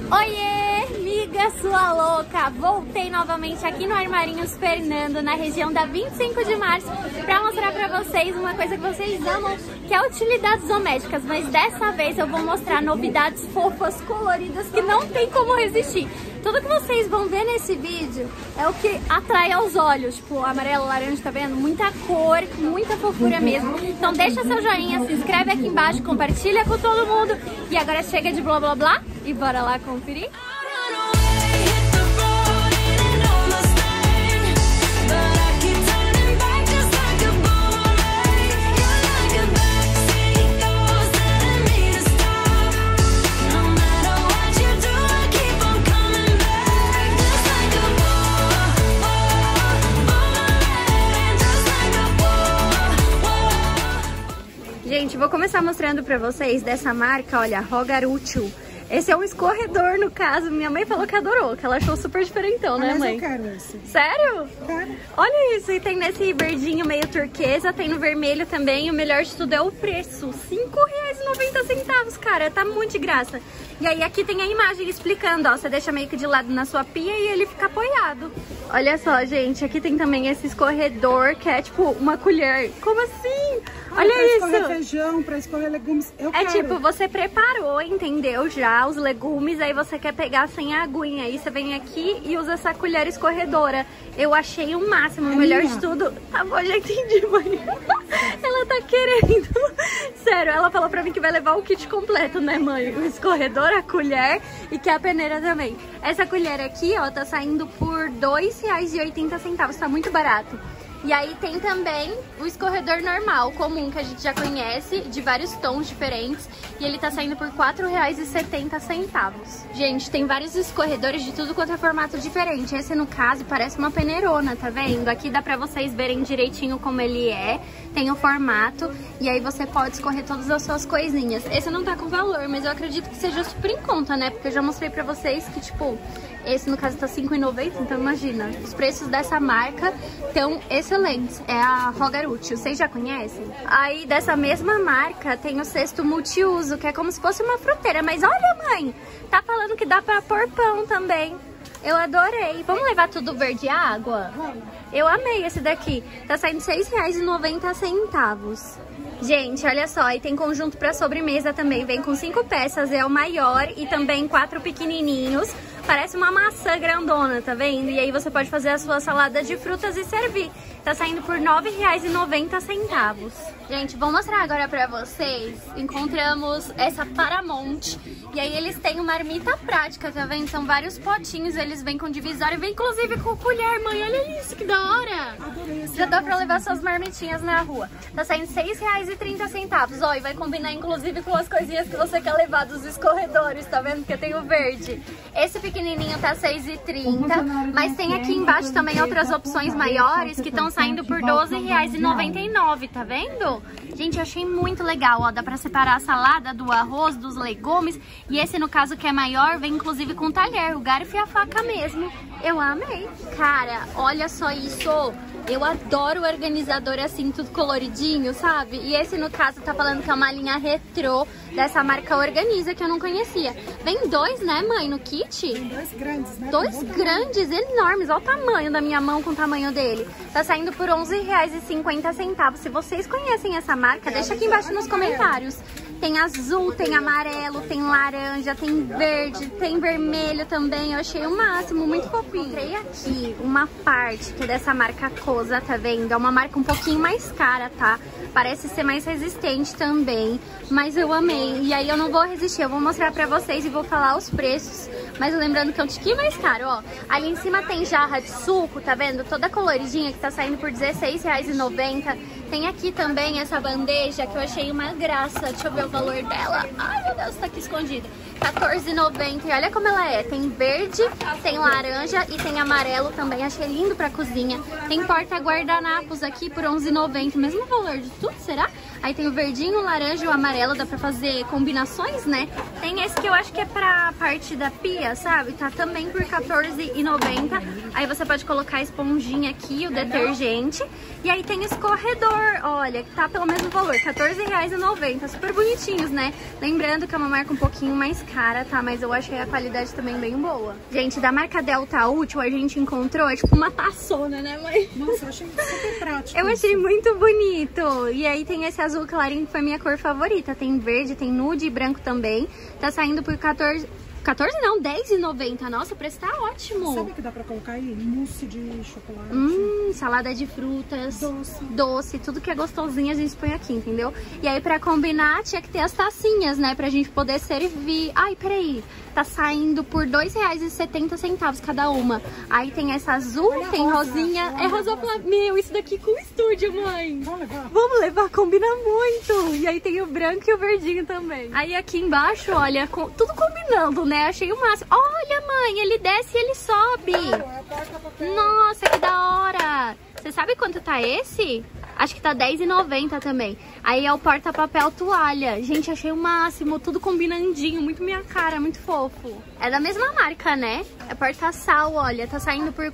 Oiê, amiga sua louca! Voltei novamente aqui no Armarinhos Fernando, na região da 25 de março, pra mostrar pra vocês uma coisa que vocês amam, que é utilidades domésticas. Mas dessa vez eu vou mostrar novidades fofas, coloridas, que não tem como resistir. Tudo que vocês vão ver nesse vídeo é o que atrai aos olhos, tipo amarelo, laranja, tá vendo? Muita cor, muita fofura mesmo. Então deixa seu joinha, se inscreve aqui embaixo, compartilha com todo mundo. E agora chega de blá blá blá e bora lá conferir. Gente, vou começar mostrando pra vocês dessa marca, olha, Rogaruccio. Esse é um escorredor, no caso. Minha mãe falou que adorou, que ela achou super diferentão, né, mãe? Eu quero esse. Sério? Quero. Olha isso, e tem nesse verdinho meio turquesa, tem no vermelho também. E o melhor de tudo é o preço, R$5,90, cara, tá muito de graça. E aí aqui tem a imagem explicando, ó, você deixa meio que de lado na sua pia e ele fica apoiado. Olha só, gente, aqui tem também esse escorredor, que é tipo uma colher. Como assim? Olha pra isso! Pra escorrer feijão, pra escorrer legumes, eu quero. Tipo, você preparou, entendeu, já os legumes, aí você quer pegar sem a aguinha, aí você vem aqui e usa essa colher escorredora. Eu achei o máximo, o melhor de tudo. Tá bom, já entendi, mãe. Ela tá querendo. Sério, ela falou pra mim que vai levar o kit completo, né, mãe? O escorredor, a colher e que a peneira também. Essa colher aqui, ó, tá saindo por R$2,80, tá muito barato. E aí tem também o escorredor normal, comum, que a gente já conhece, de vários tons diferentes. E ele tá saindo por R$4,70. Gente, tem vários escorredores de tudo quanto é formato diferente. Esse, no caso, parece uma peneirona, tá vendo? Aqui dá pra vocês verem direitinho como ele é. Tem o formato e aí você pode escorrer todas as suas coisinhas. Esse não tá com valor, mas eu acredito que seja super em conta, né? Porque eu já mostrei pra vocês que, tipo, esse no caso tá R$5,90, então imagina. Os preços dessa marca estão excelentes. É a Rogaruccio, vocês já conhecem? Aí dessa mesma marca tem o cesto multiuso, que é como se fosse uma fruteira. Mas olha, mãe, tá falando que dá pra pôr pão também. Eu adorei. Vamos levar tudo verde água? Eu amei esse daqui. Tá saindo R$6,90. Gente, olha só, e tem conjunto pra sobremesa também. Vem com 5 peças, é o maior, e também 4 pequenininhos. Parece uma maçã grandona, tá vendo? E aí você pode fazer a sua salada de frutas e servir. Tá saindo por R$9,90. Gente, vou mostrar agora pra vocês. Encontramos essa Paramount. E aí eles têm uma marmita prática, tá vendo? São vários potinhos, eles vêm com divisório. Vem inclusive com colher, mãe. Olha isso, que da hora. Já dá pra levar suas marmitinhas na rua. Tá saindo R$6,30. Ó, e vai combinar inclusive com as coisinhas que você quer levar dos escorredores, tá vendo? Porque tem o verde. Esse pequenininho tá R$6,30. Mas tem aqui embaixo também outras opções maiores que estão saindo por R$12,99, tá vendo? Gente, eu achei muito legal, ó, dá pra separar a salada do arroz, dos legumes. E esse, no caso, que é maior, vem inclusive com talher, o garfo e a faca mesmo. Eu amei. Cara, olha só isso. Eu adoro o organizador assim, tudo coloridinho, sabe? E esse, no caso, tá falando que é uma linha retrô dessa marca Organiza, que eu não conhecia. Vem 2, né, mãe, no kit? Tem 2 grandes, né? 2 grandes, enormes. Olha o tamanho da minha mão com o tamanho dele. Tá saindo por R$11,50. Se vocês conhecem essa marca, deixa aqui embaixo nos comentários. Tem azul, tem amarelo, tem laranja, tem verde, tem vermelho também. Eu achei o máximo, muito fofinho. Encontrei aqui uma parte que é dessa marca Cosa, tá vendo? É uma marca um pouquinho mais cara, tá? Parece ser mais resistente também, mas eu amei. E aí eu não vou resistir, eu vou mostrar pra vocês e vou falar os preços. Mas lembrando que é um tiquinho mais caro, ó. Ali em cima tem jarra de suco, tá vendo? Toda coloridinha, que tá saindo por R$16,90. Tem aqui também essa bandeja que eu achei uma graça. Deixa eu ver o valor dela. Ai, meu Deus, tá aqui escondida. R$14,90. E olha como ela é. Tem verde, tem laranja e tem amarelo também. Achei lindo pra cozinha. Tem porta-guardanapos aqui por R$11,90. Mesmo valor de tudo, será? Aí tem o verdinho, o laranja e o amarelo, dá pra fazer combinações, né? Tem esse que eu acho que é pra parte da pia, sabe? Tá também por R$14,90. Aí você pode colocar a esponjinha aqui, o detergente. E aí tem escorredor, olha, que tá pelo mesmo valor, R$14,90. Super bonitinhos, né? Lembrando que é uma marca um pouquinho mais cara, tá? Mas eu achei a qualidade também bem boa. Gente, da marca Delta Útil a gente encontrou, é tipo uma taçona, né, mãe? Nossa, eu achei super prático. Eu achei muito bonito. E aí tem esse azul clarinho que foi minha cor favorita. Tem verde, tem nude e branco também. Tá saindo por 14 não, R$10,90. Nossa, o preço tá ótimo. Sabe o que dá pra colocar aí? Mousse de chocolate. Salada de frutas. Doce. Tudo que é gostosinho a gente põe aqui, entendeu? E aí pra combinar tinha que ter as tacinhas, né? Pra gente poder servir. Ai, peraí. Tá saindo por R$2,70 cada uma. Aí tem essa azul, olha, tem rosinha. É rosa Flamingo. Meu, isso daqui com estúdio, mãe. Vamos levar, combina muito. E aí tem o branco e o verdinho também. Aí aqui embaixo, olha, tudo combinando, né? Achei o máximo. Olha, mãe, ele desce e ele sobe. Nossa, que da hora. Você sabe quanto tá esse? Acho que tá R$10,90 também. Aí é o porta-papel toalha. Gente, achei o máximo, tudo combinandinho, muito minha cara, muito fofo. É da mesma marca, né? É porta-sal, olha, tá saindo por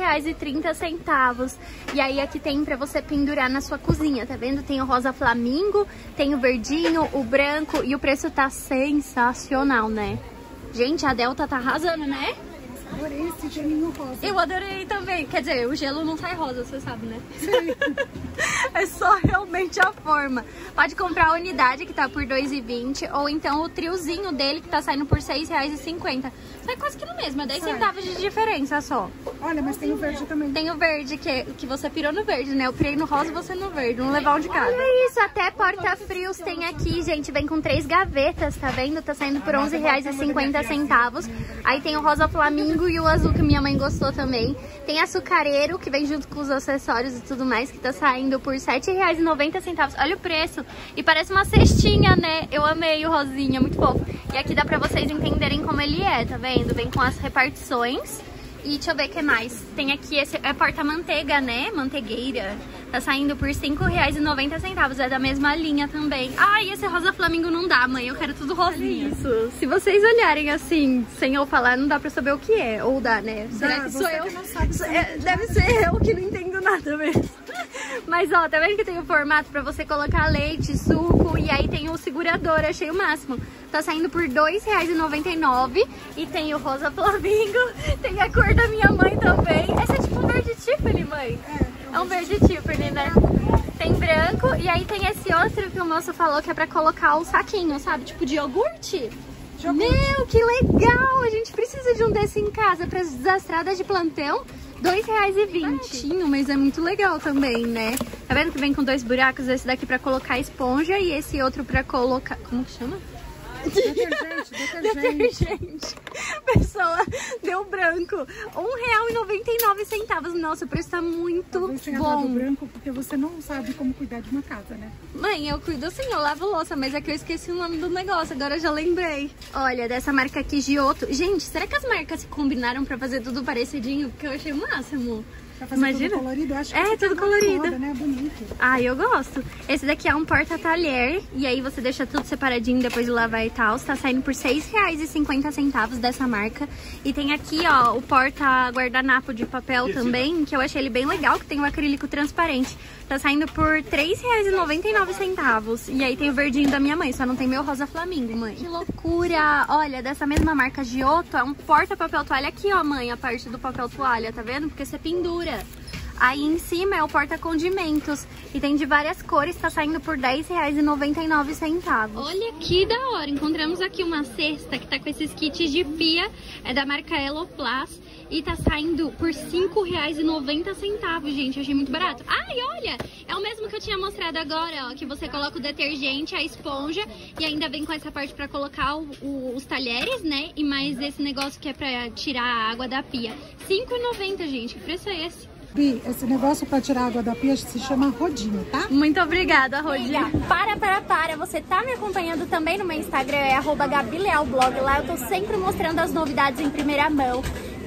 R$4,30. E aí aqui tem pra você pendurar na sua cozinha, tá vendo? Tem o rosa flamingo, tem o verdinho, o branco e o preço tá sensacional, né? Gente, a Delta tá arrasando, né? Adorei esse gelinho rosa. Eu adorei também. Quer dizer, o gelo não sai rosa, você sabe, né? Sim. É só realmente a forma. Pode comprar a unidade, que tá por R$2,20, ou então o triozinho dele, que tá saindo por R$6,50. Sai quase que no mesmo, é 10 centavos de diferença só. Olha, mas tem o verde também. Tem o verde, que você pirou no verde, né? Eu pirei no rosa e você no verde. Vamos levar um de cada. Olha isso, até porta-frios tem aqui, gente. Vem com 3 gavetas, tá vendo? Tá saindo por R$11,50. Aí tem o rosa flamingo e o azul que minha mãe gostou também. Tem açucareiro, que vem junto com os acessórios e tudo mais, que tá saindo por R$7,90. Olha o preço. E parece uma cestinha, né? Eu amei o rosinha, muito fofo. E aqui dá pra vocês entenderem como ele é, tá vendo? Vem com as repartições. E deixa eu ver o que mais. Tem aqui esse é porta-manteiga, né? Mantegueira. Tá saindo por R$5,90. É da mesma linha também. Ai, esse rosa flamingo não dá, mãe. Eu quero tudo rosinha. Isso. Se vocês olharem assim, sem eu falar, não dá pra saber o que é. Ou dá, né? Será que sou eu? Que não sabe, deve ser eu que não entendo nada mesmo. Mas ó, tá vendo que tem o formato pra você colocar leite, suco. E aí tem o segurador. Achei o máximo. Tá saindo por R$2,99. E tem o rosa flamingo. Tem a cor da minha mãe também. Esse é tipo um verde Tiffany, mãe. É um verde Tiffany, né? Tem branco. E aí tem esse outro que o moço falou que é pra colocar o saquinho, sabe? Tipo de iogurte. Meu, que legal! A gente precisa de um desse em casa para as desastradas de plantão. R$2,20. Mas é muito legal também, né? Tá vendo que vem com 2 buracos? Esse daqui pra colocar esponja e esse outro pra colocar... Como que chama? Detergente. Pessoa, deu branco. R$1,99. Nossa, o preço tá muito bom. Branco porque você não sabe como cuidar de uma casa, né? Mãe, eu cuido assim, eu lavo louça, mas é que eu esqueci o nome do negócio, agora eu já lembrei. Olha, dessa marca aqui, Giotto. Gente, será que as marcas se combinaram pra fazer tudo parecidinho? Porque eu achei o máximo. Imagina. Tudo colorido, eu acho que tudo colorido. Foda, né? Bonito. Ah, eu gosto. Esse daqui é um porta-talher. E aí você deixa tudo separadinho depois de lavar e tal. Tá saindo por R$6,50 dessa marca. E tem aqui, ó, o porta-guardanapo de papel também, que eu achei ele bem legal, que tem o acrílico transparente. Tá saindo por R$3,99. E aí tem o verdinho da minha mãe, só não tem meu rosa flamingo, mãe. Que loucura! Olha, dessa mesma marca Giotto, é um porta-papel toalha aqui, ó, mãe, a parte do papel toalha, tá vendo? Porque você pendura. Aí em cima é o porta-condimentos. E tem de várias cores, tá saindo por R$10,99. Olha que da hora! Encontramos aqui uma cesta que tá com esses kits de pia. É da marca Eloplast. E tá saindo por R$5,90, gente. Achei muito barato. Ai, olha! É o mesmo que eu tinha mostrado agora, ó. Que você coloca o detergente, a esponja. E ainda vem com essa parte pra colocar os talheres, né? E mais esse negócio que é pra tirar a água da pia. R$5,90, gente. Que preço é esse? Bi, esse negócio pra tirar água da pia se chama rodinho, tá? Muito obrigada, Rodinha. Para. Você tá me acompanhando também no meu Instagram, é @GabiLealBlog. Lá eu tô sempre mostrando as novidades em primeira mão.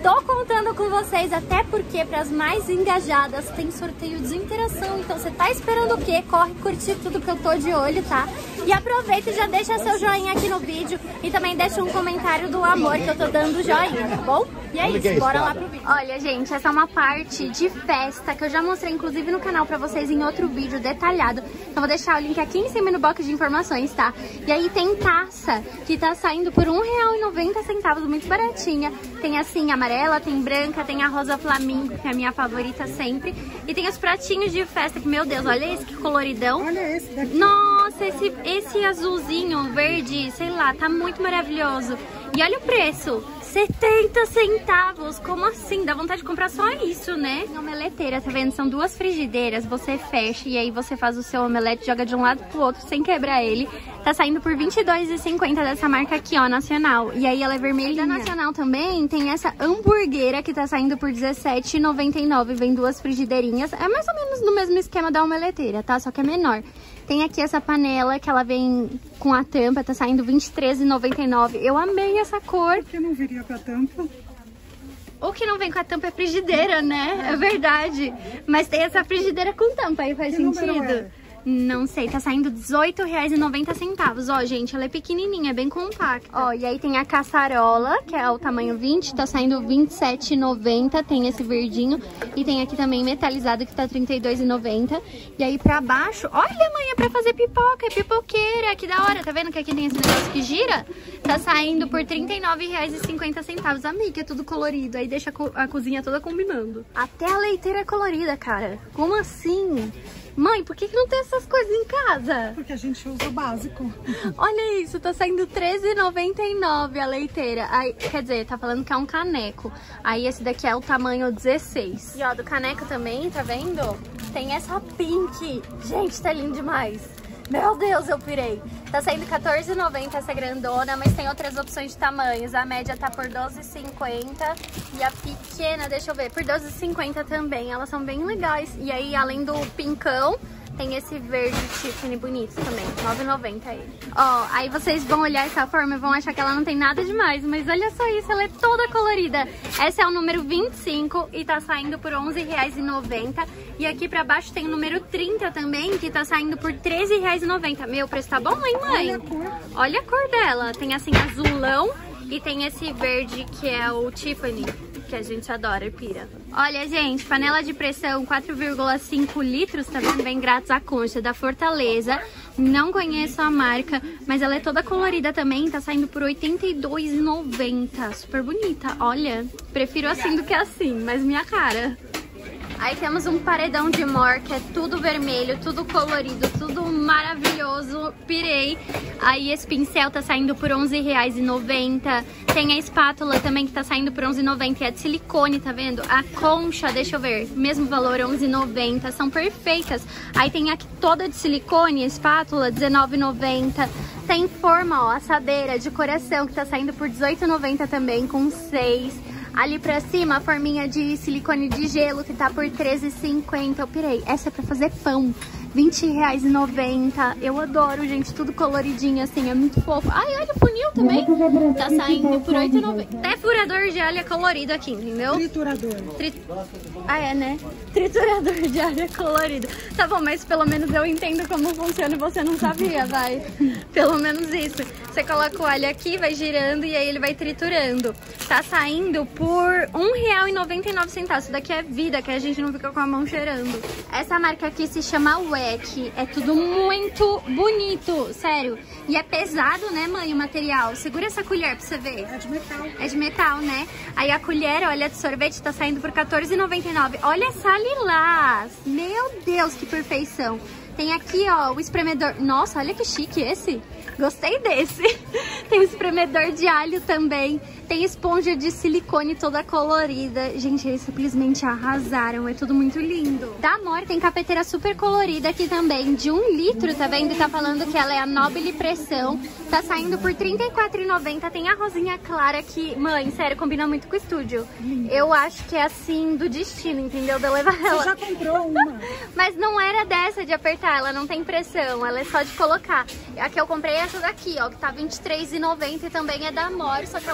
Tô contando com vocês, até porque para as mais engajadas tem sorteio de interação. Então você tá esperando o quê? Corre curtir tudo que eu tô de olho, tá? E aproveita e já deixa seu joinha aqui no vídeo. E também deixa um comentário do amor que eu tô dando joinha, tá bom? E é isso, bora lá pro vídeo. Olha, gente, essa é uma parte de festa que eu já mostrei, inclusive, no canal pra vocês em outro vídeo detalhado. Então vou deixar o link aqui em cima no box de informações, tá? E aí tem taça que tá saindo por R$1,90, muito baratinha. Tem assim, amarela, tem branca, tem a rosa flamingo, que é a minha favorita sempre. E tem os pratinhos de festa, que, meu Deus, olha esse que coloridão. Olha esse daqui. Nossa, esse azulzinho, verde, sei lá, tá muito maravilhoso. E olha o preço, 70 centavos, como assim? Dá vontade de comprar só isso, né? Omeleteira, tá vendo? São duas frigideiras, você fecha e aí você faz o seu omelete, joga de um lado pro outro sem quebrar ele. Tá saindo por R$22,50 dessa marca aqui, ó, nacional. E aí ela é vermelha. Da nacional também tem essa hamburguera que tá saindo por R$17,99. Vem duas frigideirinhas. É mais ou menos no mesmo esquema da omeleteira, tá? Só que é menor. Tem aqui essa panela que ela vem com a tampa, tá saindo R$23,99. Eu amei essa cor. Por que não viria com a tampa? O que não vem com a tampa é frigideira, né? É verdade. Mas tem essa frigideira com tampa, aí faz sentido. Não sei, tá saindo R$18,90. Ó, gente, ela é pequenininha, é bem compacta. Ó, e aí tem a caçarola, que é o tamanho 20, tá saindo R$27,90. Tem esse verdinho. E tem aqui também metalizado, que tá R$32,90. E aí pra baixo, olha, mãe, é pra fazer pipoca, é pipoqueira. Que da hora, tá vendo que aqui tem esse negócio que gira? Tá saindo por R$39,50. Amiga, é tudo colorido. Aí deixa a cozinha toda combinando. Até a leiteira é colorida, cara. Como assim? Mãe, por que não tem essas coisas em casa? Porque a gente usa o básico. Olha isso, tá saindo R$13,99 a leiteira. Aí, quer dizer, tá falando que é um caneco. Aí esse daqui é o tamanho 16. E ó, do caneco também, tá vendo? Tem essa pink. Gente, tá lindo demais. Meu Deus, eu pirei. Tá saindo R$14,90 essa grandona, mas tem outras opções de tamanhos. A média tá por R$12,50 e a pequena, deixa eu ver, por R$12,50 também. Elas são bem legais. E aí, além do pincão, tem esse verde Tiffany bonito também, R$9,90 ele. Ó, aí vocês vão olhar essa forma e vão achar que ela não tem nada demais, mas olha só isso, ela é toda colorida. Essa é o número 25 e tá saindo por R$11,90. E aqui pra baixo tem o número 30 também, que tá saindo por R$13,90. Meu, o preço tá bom, hein, mãe? Olha a cor. Olha a cor dela. Tem assim azulão e tem esse verde que é o Tiffany, que a gente adora e pira. Olha, gente, panela de pressão 4,5 litros, tá vendo? Vem grátis a concha, da Fortaleza. Não conheço a marca, mas ela é toda colorida também, tá saindo por R$82,90. Super bonita, olha. Prefiro assim do que assim, mas minha cara. Aí temos um paredão de mor, que é tudo vermelho, tudo colorido, tudo maravilhoso, pirei. Aí esse pincel tá saindo por R$11,90. Tem a espátula também que tá saindo por R$11,90 e é de silicone, tá vendo? A concha, deixa eu ver, mesmo valor, R$11,90, são perfeitas. Aí tem aqui toda de silicone, a espátula, R$19,90. Tem forma, ó, assadeira de coração que tá saindo por R$18,90 também, com 6. Ali pra cima, a forminha de silicone de gelo, que tá por R$13,50. Eu pirei. Essa é pra fazer pão. R$20,90. Eu adoro, gente. Tudo coloridinho assim. É muito fofo. Ai, olha o funil também. Tá saindo por R$8,90. Até furador de alho é colorido aqui, entendeu? Triturador. Ah, é, né? Triturador de alho é colorido. Tá bom, mas pelo menos eu entendo como funciona e você não sabia, vai. Pelo menos isso. Você coloca o alho aqui, vai girando e aí ele vai triturando. Tá saindo por R$1,99. Isso daqui é vida, que a gente não fica com a mão cheirando. Essa marca aqui se chama WEC. É tudo muito bonito, sério. E é pesado, né, mãe, o material. Segura essa colher pra você ver. É de metal. É de metal, né? Aí a colher, olha, de sorvete tá saindo por R$14,99. Olha essa lilás. Meu Deus, que perfeição. Tem aqui, ó, o espremedor. Nossa, olha que chique esse. Gostei desse. Tem o espremedor de alho também. Tem esponja de silicone toda colorida. Gente, eles simplesmente arrasaram. É tudo muito lindo. Da Amor tem cafeteira super colorida aqui também, de 1 litro, tá vendo? Tá falando que ela é a Nobile Pressão. Tá saindo por R$34,90. Tem a rosinha clara que, mãe, sério, combina muito com o estúdio. Eu acho que é assim do destino, entendeu? De eu levar ela. Você já comprou uma? Mas não era dessa de apertar, ela não tem pressão, ela é só de colocar. A que eu comprei é essa daqui, ó, que tá R$23,90 e também é da Amor, só que ela cabe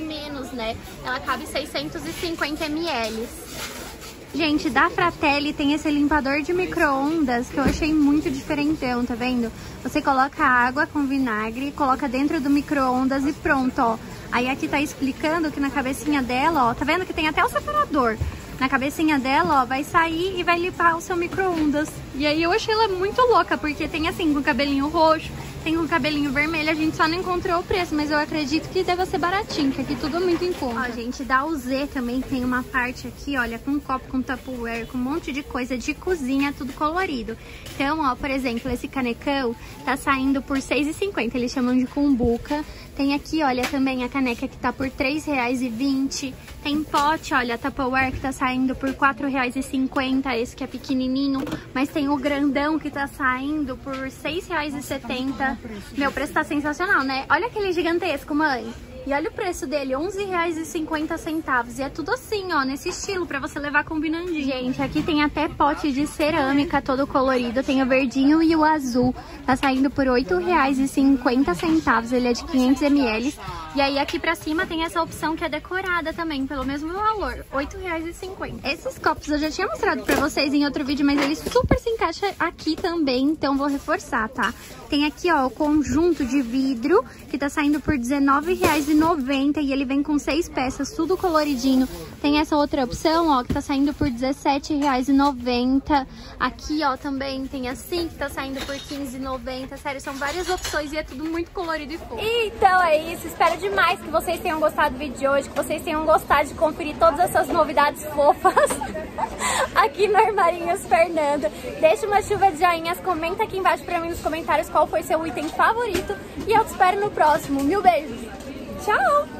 menos, né? Ela cabe 650 ml. Gente, da Fratelli tem esse limpador de micro-ondas que eu achei muito diferentão, tá vendo? Você coloca água com vinagre, coloca dentro do micro-ondas e pronto, ó. Aí aqui tá explicando que na cabecinha dela, ó, tá vendo que tem até o separador? Na cabecinha dela, ó, vai sair e vai limpar o seu micro-ondas. E aí eu achei ela muito louca, porque tem assim, com cabelinho roxo, tem um cabelinho vermelho, a gente só não encontrou o preço, mas eu acredito que deve ser baratinho, que aqui tudo é muito em conta. Ó, gente, da UZ também tem uma parte aqui, olha, com copo, com tupperware, com um monte de coisa de cozinha, tudo colorido. Então, ó, por exemplo, esse canecão tá saindo por R$6,50, eles chamam de cumbuca. Tem aqui, olha, também a caneca que tá por R$3,20. Tem pote, olha, Tupperware que tá saindo por R$4,50, esse que é pequenininho. Mas tem o grandão que tá saindo por R$6,70. Meu, preço tá sensacional, né? Olha aquele gigantesco, mãe. E olha o preço dele, R$11,50. E é tudo assim, ó, nesse estilo, pra você levar combinandinho. Gente, aqui tem até pote de cerâmica todo colorido. Tem o verdinho e o azul. Tá saindo por R$8,50. Ele é de 500 ml. E aí aqui pra cima tem essa opção que é decorada também, pelo mesmo valor, R$8,50. Esses copos eu já tinha mostrado pra vocês em outro vídeo, mas ele super se encaixa aqui também, então vou reforçar, tá? Tem aqui, ó, o conjunto de vidro, que tá saindo por R$19,90 e ele vem com 6 peças, tudo coloridinho. Tem essa outra opção, ó, que tá saindo por R$17,90. Aqui, ó, também tem assim, que tá saindo por R$15,90. Sério, são várias opções e é tudo muito colorido e fofo. Então é isso, espero demais que vocês tenham gostado do vídeo de hoje, que vocês tenham gostado de conferir todas essas novidades fofas aqui no Armarinhos Fernanda. Deixa uma chuva de joinhas, comenta aqui embaixo pra mim nos comentários qual foi seu item favorito e eu te espero no próximo. Mil beijos! Tchau!